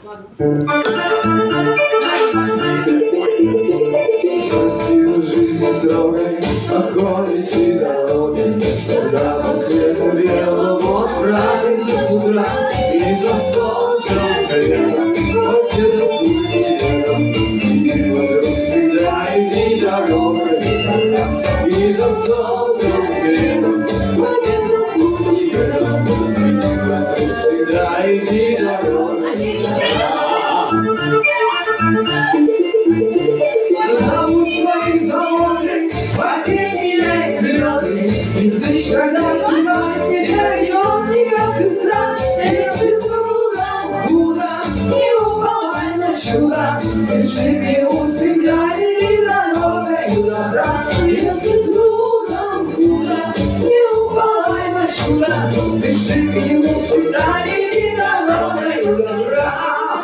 Счастью жизни строгой, охотничьей дороги, когда по свету белому отправимся с утра, и за солнцем скорее, хоть этот путь неверен, и вокруг всегда иди дорогой, и за солнцем скорее, хоть этот путь неверен, и вокруг всегда иди дорогой. Зовут своих заводных, потемнее зеленый, и вдруг, когда судьба себя ведет, не как сестра, если другом худо, не уповай на чудо, пиши к нему всегда иди дорогой добра. Если другом худо, не уповай на чудо, пиши к нему всегда иди дорогой добра.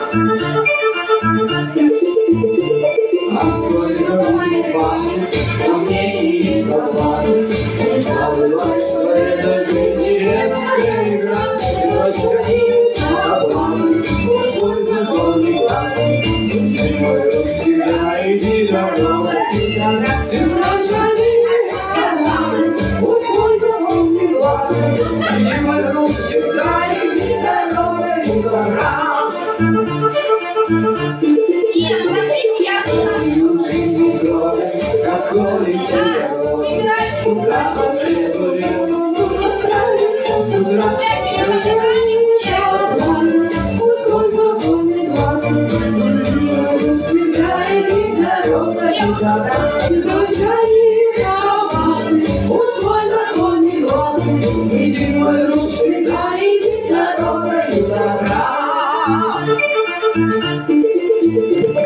А сколько будет ваших сомнений и соблазнов, не забывай, что это жизнь не детская игра, и точка не соблазн, свой законный глаз, ты мой друг всегда иди дорогой. Ты точка не соблазн, свой законный глаз, ты мой друг всегда иди дорогой добра. Какой тебе куда по свету белому отправиться с утра, свой законный глаз, иди вокруг себя, иди дорогой добра. Ты точно не согласен, свой законный глаз, иди вокруг себя, иди дорогой добра.